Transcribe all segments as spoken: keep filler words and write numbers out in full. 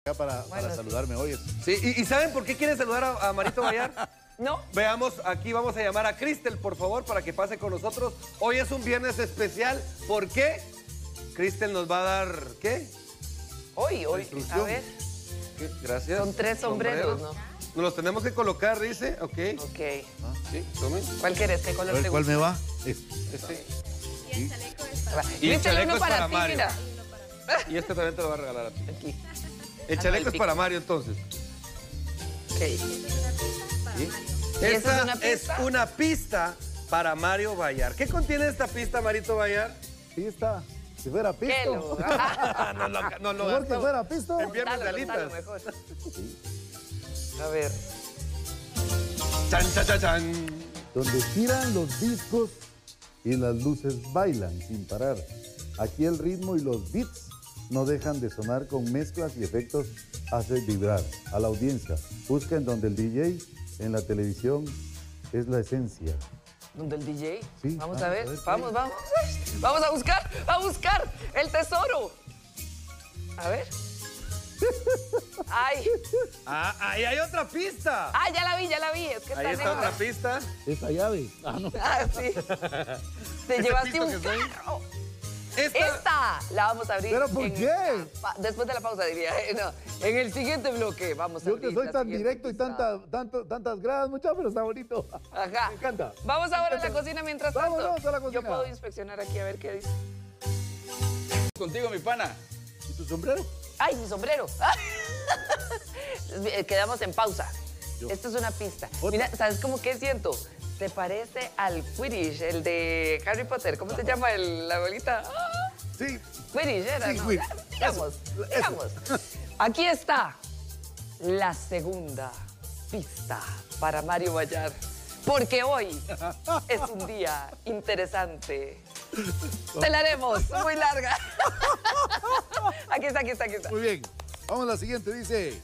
para, Bueno, para saludarme hoy. Sí, ¿y, y saben por qué quieren saludar a, a Marito Bayar? ¿No? Veamos, aquí vamos a llamar a Cristel, por favor, para que pase con nosotros. Hoy es un viernes especial. ¿Por qué? Cristel nos va a dar, ¿qué? Hoy, hoy, a ver. ¿Qué? Gracias. Son tres sombreros, ¿no? Nos los tenemos que colocar, dice. Ok. Ok. Ah, sí, tomen. ¿Cuál quieres? ¿Qué color A ver, te ¿cuál gusta? me va? Este. Este. Y el chaleco es para Y el Échale chaleco uno es para, para ti, Mario. mira. Y este también te lo va a regalar a ti. Aquí. El Ah, chaleco no, el es para Mario, entonces. Ok. ¿Sí? ¿Y esa Esta es una pista? es una pista para Mario Bayar. ¿Qué contiene esta pista, Marito Bayar? Pista. Si fuera ¿Qué pisto. lo? no, no, no, no. Mejor que fuera pisto. En viernes de Contalo, alitas. contalo mejor. A ver. Chan, chan, chan, chan. Donde giran los discos y las luces bailan sin parar. Aquí el ritmo y los beats no dejan de sonar con mezclas y efectos, hace vibrar a la audiencia. Busca en donde el D J en la televisión es la esencia. ¿Dónde el D J? Sí, Vamos vamos a ver. a ver, Vamos, vamos. Vamos a buscar, a buscar el tesoro. A ver. Ay. Ah, ahí hay otra pista. Ah, ya la vi, ya la vi. Es que está Ahí está negra. otra pista. Esta llave. Ah, no. Ah, sí. Te llevaste pito un que soy. carro. Esta. Esta la vamos a abrir. ¿Pero por en- qué? pa- Después de la pausa, diría. eh, no, en el siguiente bloque vamos a Yo abrir que soy la tan siguiente directo y pista. tanta, tanto, tantas gradas, muchachos, pero está bonito. Ajá. Me encanta. Vamos ahora a la cocina mientras tanto. Vámonos a la cocina. Yo puedo inspeccionar aquí a ver qué dice. Contigo, mi pana. ¿Y tu sombrero? ¡Ay, mi sombrero! Quedamos en pausa. Esto es una pista. ¿Otra? Mira, ¿sabes cómo qué siento? Te parece al Quidditch, el de Harry Potter. ¿Cómo se llama el, la bolita? Ah, Sí. Quidditch era, Sí, ¿no? Quidditch. Digamos, Eso, eso. digamos. Aquí está la segunda pista para Mario Bayar. Porque hoy es un día interesante. Te la haremos muy larga. Aquí está, aquí está, aquí está. Muy bien. Vamos a la siguiente, dice.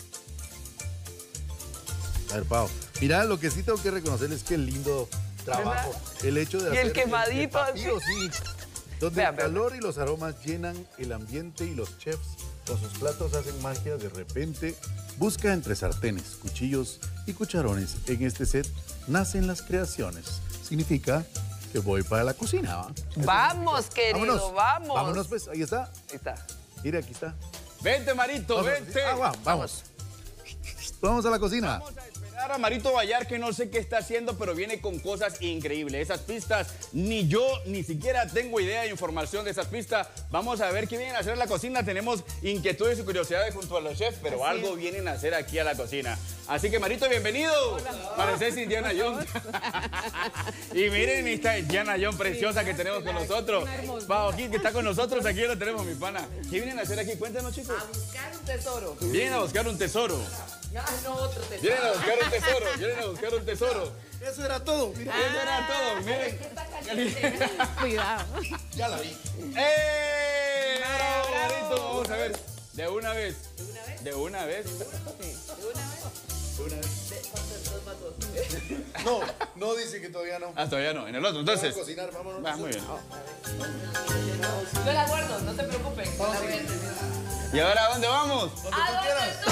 A ver, Pau. Mira, lo que sí tengo que reconocer es que el lindo trabajo. ¿Verdad? El hecho de Y el hacer quemadito, el papiro, sí. Donde Vean, el vean. calor y los aromas llenan el ambiente y los chefs con sus platos hacen magia de repente. Busca entre sartenes, cuchillos y cucharones. En este set nacen las creaciones. Significa que voy para la cocina, ¿va? Vamos, querido, Vámonos. vamos. Vámonos, pues. Ahí está. Ahí está. Mira, aquí está. Vente, Marito, Vamos, vente. ah, vamos, vamos. Vamos a la cocina. Vamos a esperar a Marito Bayar, que no sé qué está haciendo, pero viene con cosas increíbles. Esas pistas, ni yo ni siquiera tengo idea de información de esas pistas. Vamos a ver qué vienen a hacer en la cocina. Tenemos inquietudes y curiosidades junto a los chefs, pero Así algo es. vienen a hacer aquí a la cocina. Así que, Marito, bienvenido. Pareces Indiana Jones. Y miren esta Indiana Jones preciosa que tenemos con nosotros. Pau, aquí que está con nosotros, aquí lo tenemos, mi pana. ¿Qué vienen a hacer aquí? Cuéntanos, chicos. A buscar un tesoro. Vienen a buscar un tesoro. No, no otro tesoro. Vienen a buscar un tesoro. Vienen a buscar un tesoro. Eso era todo. Mira, Eso era todo. Miren. Cuidado. ya la vi. ¡Eh! ¡Bravo, Marito! Vamos a ver. De una vez. ¿De una vez? ¿De una vez? De una vez. No, no dice que todavía no. Ah, todavía no. En el otro, entonces. Vamos a cocinar, vámonos. Ah, muy bien. Yo la guardo, no te preocupes. La voy a tener. ¿Y ahora a dónde vamos? ¿A dónde tú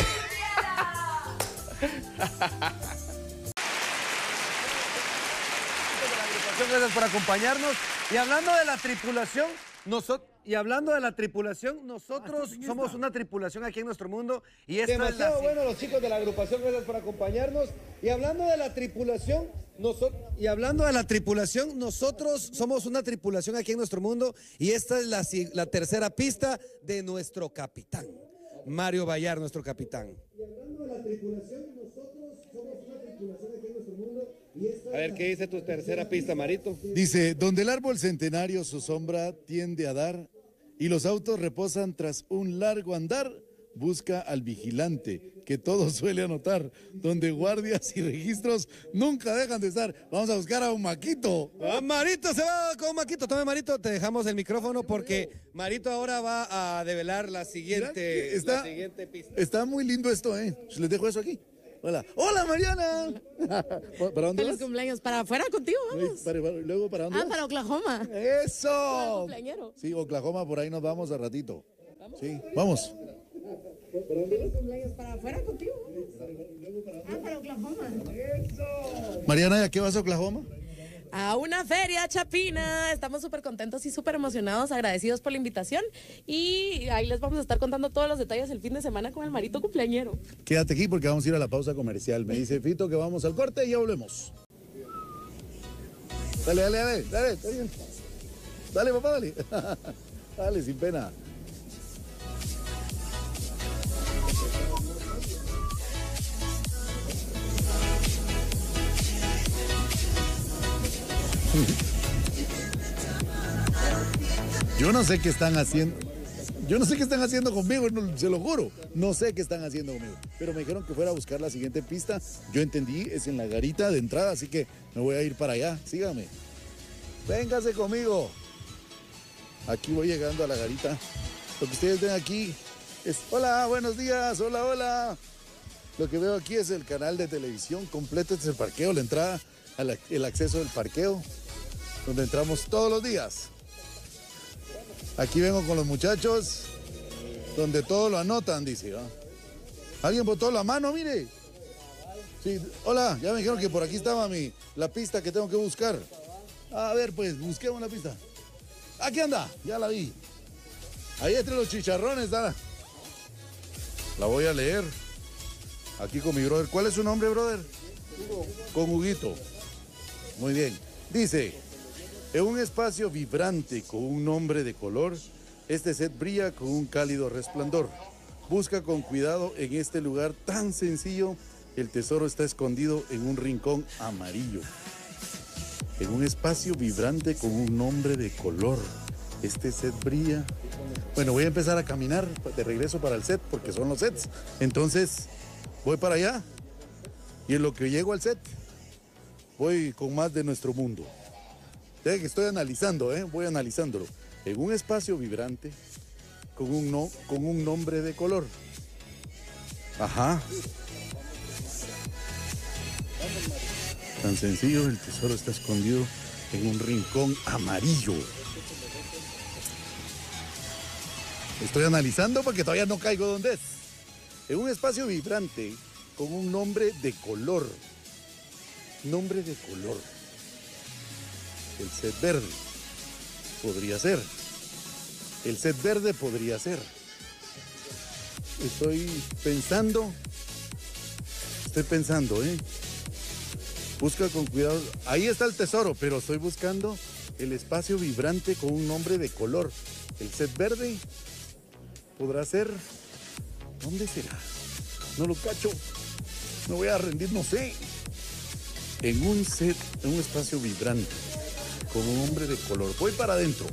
Gracias por acompañarnos. Y hablando de la tripulación, nosotros y hablando de la tripulación, nosotros somos una tripulación aquí en nuestro mundo y esta Demasiado es la bueno los chicos de la agrupación, gracias por acompañarnos. Y hablando de la tripulación, nosotros... y hablando de la tripulación, nosotros somos una tripulación aquí en nuestro mundo y esta es la, si- la tercera pista de nuestro capitán, Mario Bayar, nuestro capitán. Y hablando de la tripulación, nosotros somos una tripulación aquí en nuestro mundo. Y esta A ver, ¿qué dice tu tercera pista, Marito? Dice, donde el árbol centenario su sombra tiende a dar y los autos reposan tras un largo andar, busca al vigilante que todo suele anotar, donde guardias y registros nunca dejan de estar. Vamos a buscar a un Maquito. Ah, Marito se va con Maquito. Tome, Marito, te dejamos el micrófono porque Marito ahora va a develar la Mira, siguiente, está, la siguiente pista. está muy lindo esto, ¿eh? Les dejo eso aquí. Hola. Hola, Mariana. ¿Para dónde Feliz vas? cumpleaños. ¿Para afuera contigo? Vamos. Para- para- Luego, ¿para dónde Ah, vas? para Oklahoma. ¡Eso! cumpleañero. Sí, Oklahoma, por ahí nos vamos a ratito. Sí, vamos. Feliz cumpleaños para afuera contigo. Ah, para Oklahoma. Mariana, ¿y a qué vas a Oklahoma? A una feria chapina. Estamos súper contentos y súper emocionados, agradecidos por la invitación. Y ahí les vamos a estar contando todos los detalles el fin de semana con el Marito cumpleañero. Quédate aquí porque vamos a ir a la pausa comercial. Me dice Fito que vamos al corte y ya volvemos. Dale, dale, dale, dale, está bien. Dale, papá, dale. Dale, sin pena. Yo no sé qué están haciendo. Yo no sé qué están haciendo conmigo, no, se lo juro. No sé qué están haciendo conmigo. Pero me dijeron que fuera a buscar la siguiente pista. Yo entendí, es en la garita de entrada, así que me voy a ir para allá. Sígame. Véngase conmigo. Aquí voy llegando a la garita. Lo que ustedes ven aquí es... Hola, buenos días, hola, hola. Lo que veo aquí es el canal de televisión completo. Este es el parqueo, la entrada, el acceso del parqueo, donde entramos todos los días. Aquí vengo con los muchachos, donde todo lo anotan, dice. ¿Ah? ¿Alguien botó la mano, mire? Sí, hola, ya me dijeron que por aquí estaba mi, la pista que tengo que buscar. A ver, pues, busquemos la pista. Aquí anda, ya la vi. Ahí entre los chicharrones, ¿da? La voy a leer. Aquí con mi brother. ¿Cuál es su nombre, brother? Hugo. Con Huguito. Muy bien. Dice... En un espacio vibrante con un nombre de color, este set brilla con un cálido resplandor. Busca con cuidado en este lugar tan sencillo, el tesoro está escondido en un rincón amarillo. En un espacio vibrante con un nombre de color, este set brilla. Bueno, voy a empezar a caminar de regreso para el set porque son los sets. Entonces, voy para allá y en lo que llego al set, voy con más de nuestro mundo. Ya que estoy analizando, ¿eh? Voy analizándolo. En un espacio vibrante, con un, no, con un nombre de color. Ajá. Tan sencillo, el tesoro está escondido en un rincón amarillo. Estoy analizando porque todavía no caigo donde es. En un espacio vibrante, con un nombre de color. Nombre de color. El set verde podría ser. El set verde podría ser. Estoy pensando. Estoy pensando, ¿eh? Busca con cuidado. Ahí está el tesoro, pero estoy buscando el espacio vibrante con un nombre de color. El set verde podrá ser. ¿Dónde será? No lo cacho. Me voy a rendir, no sé. En un set, en un espacio vibrante. Con un hombre de color. Voy para adentro.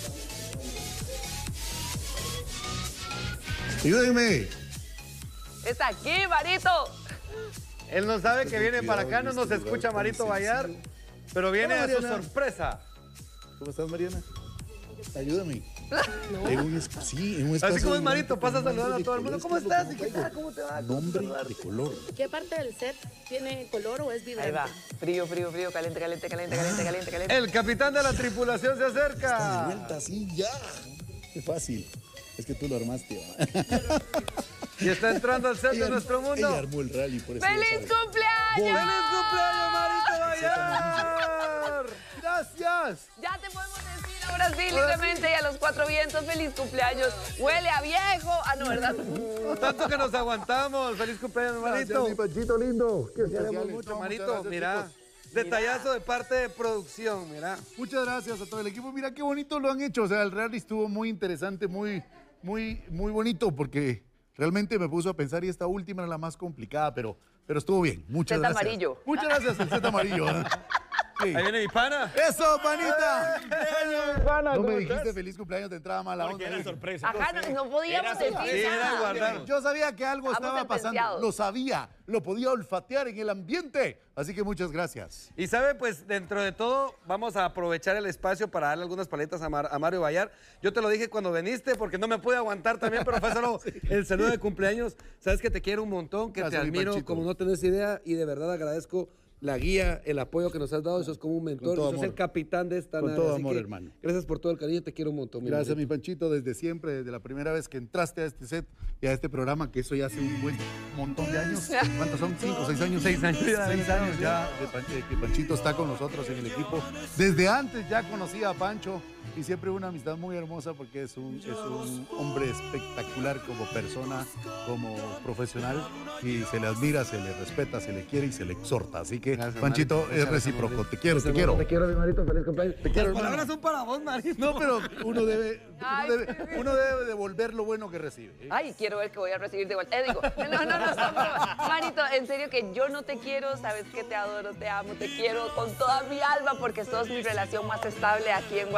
Ayúdenme. Es aquí, Marito. Él no sabe que viene para acá, no nos escucha Marito Bayar, pero viene a su sorpresa. ¿Cómo estás, Mariana? Ayúdame. No. En un, sí, en un espacio. Así como es Marito, pasa saludando a todo el mundo. ¿Cómo estás? ¿Qué tal? ¿Cómo te va? Nombre de color. ¿Qué parte del set tiene color o es vibrante? Ahí va. Frío, frío, frío, caliente, caliente, caliente, caliente, caliente, caliente. El capitán de la tripulación se acerca. Está de vuelta, sí, ya. Qué fácil. Es que tú lo armaste. Y está entrando al set ella, de nuestro mundo. Ella armó el rally, por eso. ¡Feliz cumpleaños! ¡Feliz cumpleaños, Marito Bayar! ¡Gracias! Ya te podemos decir ahora sí, libremente y a los cuatro vientos, feliz cumpleaños. Huele a viejo. Ah, no, ¿verdad? Tanto que nos aguantamos. Feliz cumpleaños, Marito. Gracias, mi Panchito lindo. Qué queremos mucho, Marito. Mira, detallazo de parte de producción, mira. Muchas gracias a todo el equipo. Mira qué bonito lo han hecho. O sea, el rally estuvo muy interesante, muy, muy, muy bonito porque realmente me puso a pensar y esta última era la más complicada, pero, pero estuvo bien. Muchas set gracias. amarillo. Muchas gracias, el set amarillo. ¿eh? Sí. Ahí viene mi pana. ¡Eso, panita! ¡Eh, mi pana! No me ¿Cómo dijiste estás? feliz cumpleaños de entrada mala Porque onda. era sorpresa. Ajá, no, no podíamos decir Sí, era nada. guardar. Yo sabía que algo Estamos estaba pasando. sentenciados. Lo sabía. Lo podía olfatear en el ambiente. Así que muchas gracias. Y sabe, pues dentro de todo vamos a aprovechar el espacio para darle algunas paletas a, Mar a Mario Bayar. Yo te lo dije cuando viniste porque no me pude aguantar también, pero fue solo sí. el saludo de cumpleaños. Sabes que te quiero un montón, que Gracias, te admiro Panchito. como no tenés idea y de verdad agradezco la guía, el apoyo que nos has dado, eso es como un mentor, todo eso es amor. el capitán de esta Con nave. todo Así amor, que hermano. Gracias por todo el cariño, te quiero un montón. mi Gracias, hermanito. mi Panchito, desde siempre, desde la primera vez que entraste a este set y a este programa, que eso ya hace un buen montón de años. ¿Cuántos son? ¿Cinco, seis años? Seis años ya, Seis ya, años ya de Pan- de que Panchito está con nosotros en el equipo. Desde antes ya conocía a Pancho y siempre una amistad muy hermosa porque es un, es un hombre espectacular como persona, como profesional y se le admira, se le respeta, se le quiere y se le exhorta. Así que, Gracias, Panchito, Marito. es Muchas gracias, recíproco. Marito. Te quiero, te Gracias, quiero. Te quiero, mi marito, feliz cumpleaños. Te quiero, Las palabras hermano. son para vos, Marito. No, pero uno debe, uno Ay, debe, uno debe devolver lo bueno que recibe. ¿eh? Ay, quiero ver que voy a recibir de vuelta. Eh, digo, no, no, no, no, broma. Manito, en serio que yo no te quiero, sabes que te adoro, te amo, te quiero con toda mi alma porque sos mi relación más estable aquí en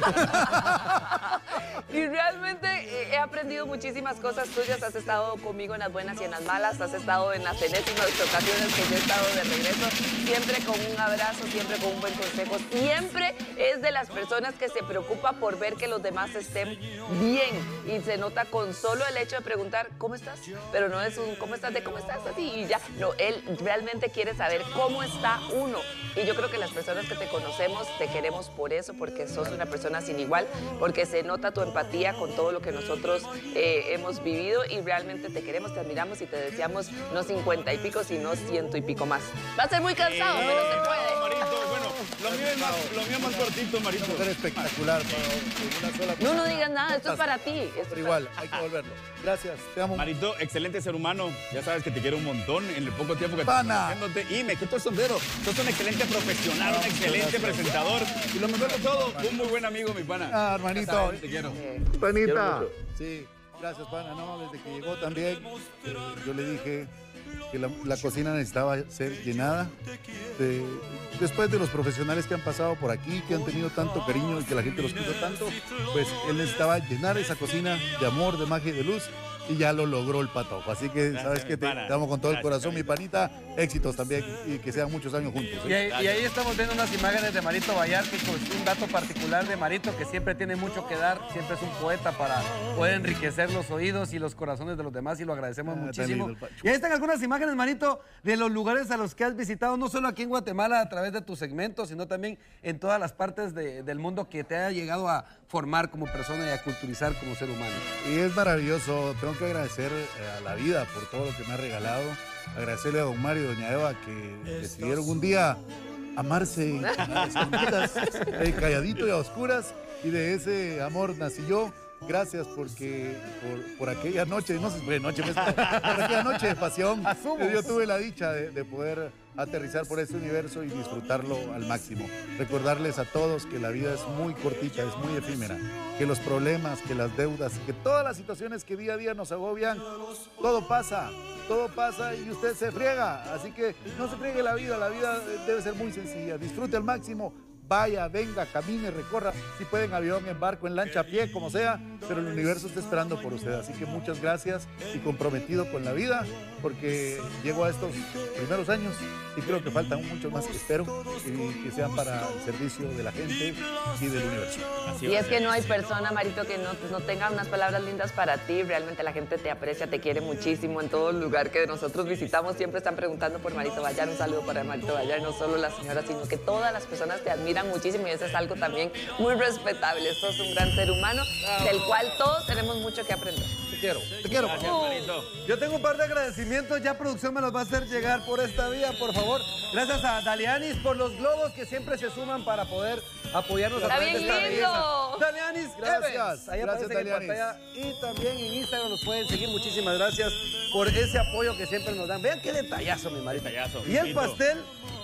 Guatemala. Y realmente eh, he aprendido muchísimas cosas tuyas, has estado conmigo en las buenas y en las malas, has estado en las enésimas ocasiones que yo he estado de regreso, siempre con un abrazo, siempre con un buen consejo, siempre es de las personas que se preocupa por ver que los demás estén bien y se nota con solo el hecho de preguntar ¿cómo estás? Pero no es un ¿cómo estás? de ¿cómo estás? así y ya, no, él realmente quiere saber cómo está uno y yo creo que las personas que te conocemos te queremos por eso, porque sos una persona sin igual, porque se nota tu empatía con todo lo que nosotros eh, hemos vivido y realmente te queremos, te admiramos y te deseamos no cincuenta y pico, sino ciento y pico más. Va a ser muy cansado, pero se puede. Marito, bueno, lo mío es más, lo mío es más cortito, Marito. Mujer espectacular, Pau, en una sola No, no persona. digas nada, esto es para ti. esto es Pero para igual, hay que volverlo. Gracias, te amo. Marito, excelente ser humano. Ya sabes que te quiero un montón en el poco tiempo que Pana. tengo conociéndote. Y me quito el sombrero. Sos un excelente profesional, un excelente presentador. Y lo mejor de todo, un muy buen amigo, mi pana. Ah, hermanito. Ya sabes, te quiero. Panita. Sí, gracias, pana. No, desde que llegó también, eh, yo le dije que la, la cocina necesitaba ser llenada. De- después de los profesionales que han pasado por aquí, que han tenido tanto cariño y que la gente los quiso tanto, pues él necesitaba llenar esa cocina de amor, de magia y de luz. Y ya lo logró el Patojo. Así que, Gracias, sabes que te, mi pana. te amo con todo el Gracias, corazón, mi panita. Éxitos también y que sean muchos años juntos. ¿eh? Y ahí, y ahí estamos viendo unas imágenes de Marito Bayar, que con un dato particular de Marito, que siempre tiene mucho que dar, siempre es un poeta para poder enriquecer los oídos y los corazones de los demás y lo agradecemos Ah, tan muchísimo. lindo el Pacho. Y ahí están algunas imágenes, Marito, de los lugares a los que has visitado, no solo aquí en Guatemala a través de tus segmentos, sino también en todas las partes de- del mundo que te haya llegado a formar como persona y a culturizar como ser humano. Y es maravilloso, tengo que agradecer eh, a la vida por todo lo que me ha regalado, agradecerle a don Mario y doña Eva que decidieron un día amarse a escondidas, eh, calladito y a oscuras, y de ese amor nací yo. Gracias porque por, por aquella noche, no sé si fue noche, pues, por aquella noche de pasión, que yo tuve la dicha de, de poder aterrizar por este universo y disfrutarlo al máximo. Recordarles a todos que la vida es muy cortita, es muy efímera, que los problemas, que las deudas, que todas las situaciones que día a día nos agobian, todo pasa, todo pasa y usted se friega. Así que no se friegue la vida, la vida debe ser muy sencilla, disfrute al máximo. Vaya, venga, camine, recorra, si puede en avión, en barco, en lancha, a pie, como sea, pero el universo está esperando por usted. Así que muchas gracias y comprometido con la vida, porque llego a estos primeros años y creo que faltan muchos más que espero y que sean para el servicio de la gente y del universo. Así Y va a es ser. que no hay persona, Marito, que no, no tenga unas palabras lindas para ti. Realmente la gente te aprecia, te quiere muchísimo. En todo lugar que nosotros visitamos siempre están preguntando por Marito Bayar. Un saludo para Marito Bayar, no solo las señoras, sino que todas las personas te admiran muchísimo y eso es algo también muy respetable. Sos un gran ser humano del cual todos tenemos mucho que aprender. Te quiero, te quiero. Gracias, Marito. Yo tengo un par de agradecimientos, ya producción me los va a hacer llegar por esta vía, por favor. Gracias a Dalianis por los globos que siempre se suman para poder apoyarnos a Está través de bien esta lindo. belleza. Dalianis, Gracias, Evans. Ahí gracias, aparecen en Dalianis. pantalla y también en Instagram nos pueden seguir. Muchísimas gracias por ese apoyo que siempre nos dan. Vean qué detallazo, mi Marito. Detallazo, Y el lindo. pastel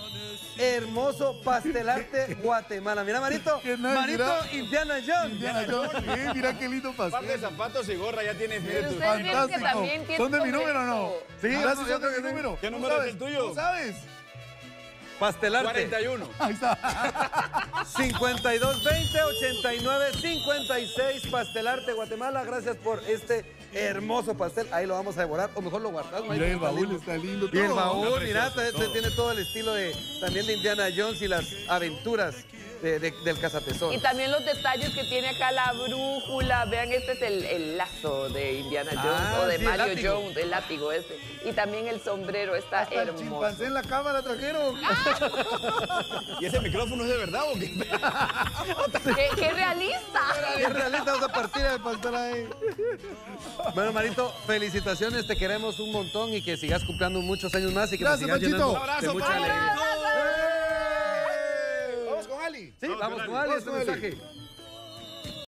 hermoso, pastelarte Guatemala. Mira, Marito, Qué nice, Marito mira. Indiana Jones. Indiana Jones, sí, mira qué lindo Par de pastel. zapatos y gorra ya tienes. mire Pero tú. ustedes vieron que Fantástico. también tiene ¿Son de mi todo número o no? esto. Sí, Ah, gracias, no, son de yo mi creo que número. ¿Qué ¿Tú número es sabes? el tuyo? ¿Tú sabes? Pastelarte. cuarenta y uno. Ahí está. cincuenta y dos veinte ochenta y nueve cincuenta y seis Pastelarte Guatemala. Gracias por este hermoso pastel. Ahí lo vamos a devorar. O mejor lo guardamos. ahí, Mira, el está baúl lindo. está lindo. Y el todo. baúl, Está mira, precioso, te- te- todo. tiene todo el estilo de también de Indiana Jones y las aventuras de- de- del cazatesoro. Y también los detalles que tiene acá la brújula. Vean, este es el, el lazo de Indiana Jones Ah, o de sí, el Mario látigo. Jones, el látigo este. Y también el sombrero está Hasta el hermoso. chimpancé en la cámara trajeron. ¿Y ese micrófono es de verdad o qué? ¡Qué, qué realista! Bien realista, vamos a partir del pastor ahí. Bueno, Marito, felicitaciones, te queremos un montón y que sigas cumpliendo muchos años más y que Gracias, nos sigas Panchito. llenando Un abrazo, de mucha Panchito. alegría. Vamos con Ali. Sí, vamos con Ali, este mensaje.